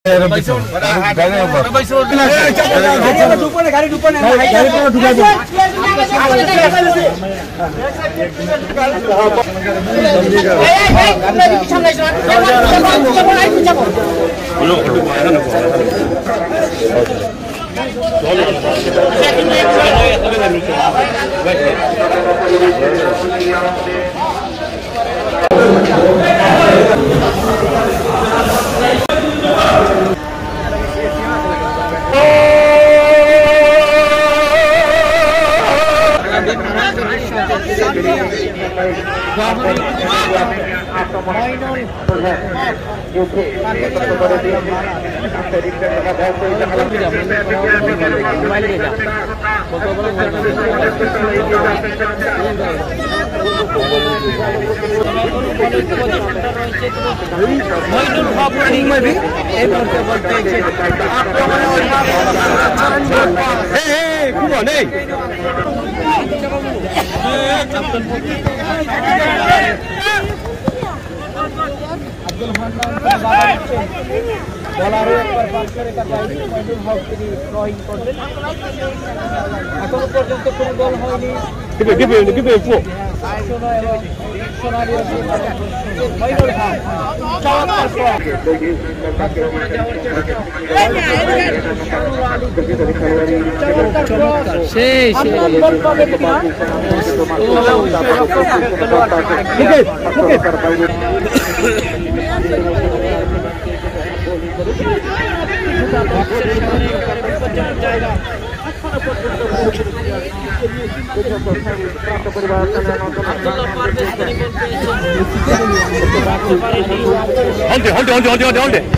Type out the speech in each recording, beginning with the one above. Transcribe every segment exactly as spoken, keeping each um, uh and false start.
Honte, honte, honte, honte, honte, honte.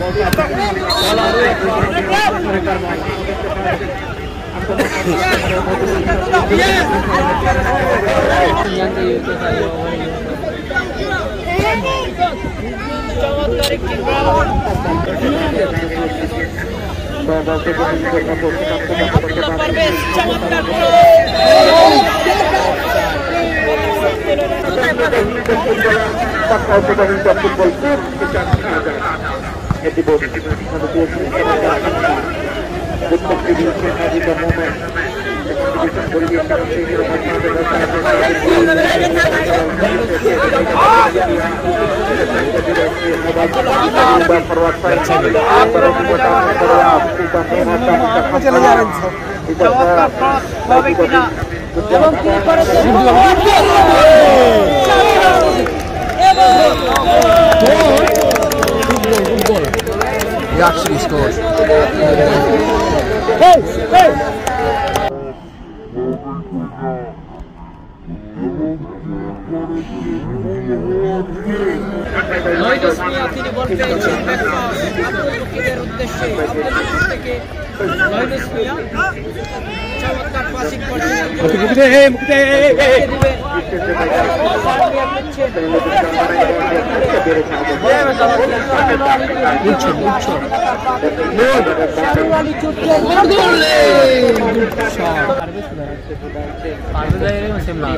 He actually scored. Hey, hey. নয়দোষ মিয়া তিনি ball পেয়েছেন back pass Abdul মুকিদের উদ্দেশ্যে আব্দুল মুকিদ থেকে নয়দোষ মিয়া চমৎকার পাসিং করছেন মুকিদ হে মুকিদ হে হে বুঝছো বুঝছো শাহরুয়ালি চুটকে গোলে শট পারবে যায় সেম না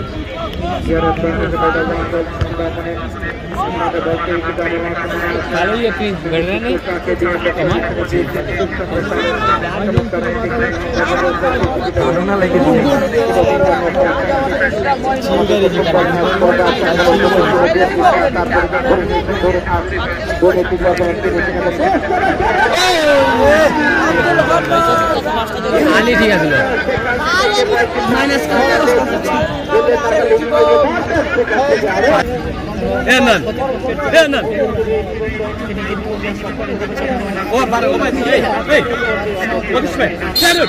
हेलो ये प्लीज बढ़ रहे नहीं कोरोना लेके आली ठीक है minus Enan, Enan. Oh, para, oh, mas, ei, ei. What is it? Shadow.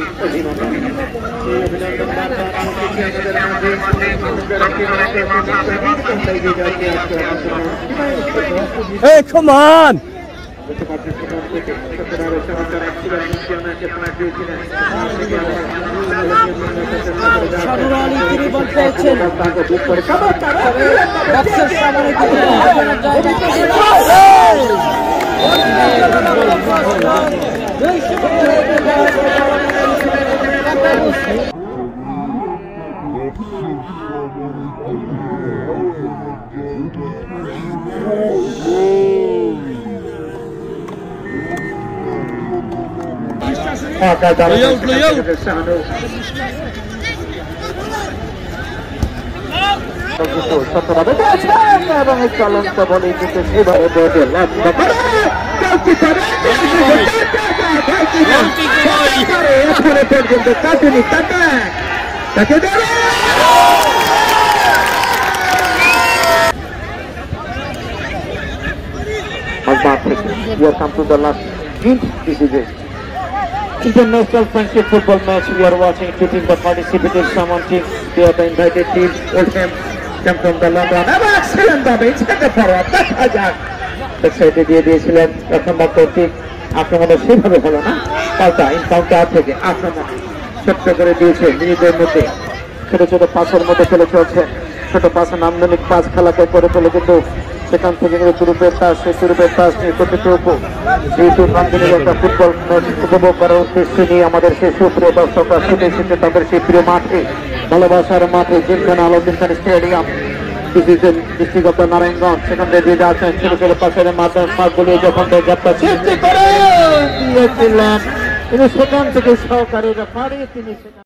Hey, come on. শাহরুয়ালি তিনি বল পেয়েছেন বক্সের সামনে Layout, layout. এবং এই চলন্ত বলে কিন্তু সেভাবে বোর্ডে লম্বা করে এখানে পর্যন্ত কাটুনি কাটা তাকে দেবে We have come to the last hint. This is it. International friendship football match. We are watching two teams that participated. Someone team, they are the invited team. Oldham come from the London. And excellent damage. Take the forward. That's a jack. Excited দিয়ে দিয়েছিলেন এখন ঠিক আক্রমণের সেভাবে হলো না পাল্টা encounter থেকে আক্রমণ ছোট্ট করে দিয়েছে নিজেদের মধ্যে ছোট ছোট পাসের মধ্যে চলে চলছে ছোট পাশে নান্দনিক পাস খেলাকে করে তোলে কিন্তু সেখান থেকে কিন্তু তুরুপের পাস সেই তুরুপের পাস নিয়ে কর্তৃপক্ষ যেহেতু নান্দনিক একটা ফুটবল ম্যাচ উপভোগ করার উদ্দেশ্যে নিয়ে আমাদের সেই সুপ্রিয় দর্শকরা ছুটে এসেছে তাদের সেই প্রিয় মাঠে ভালোবাসার মাঠে Gymkhana Alauddin Khan stadium district of the Narayanganj সেখান থেকে দিয়ে যাচ্ছেন ছোট ছোট পাশের মাধ্যমে পাকগুলি যখন যাত্রা সৃষ্টি করে দিয়েছিলেন তিনি সেখান থেকে সহকারী রেফারি তিনি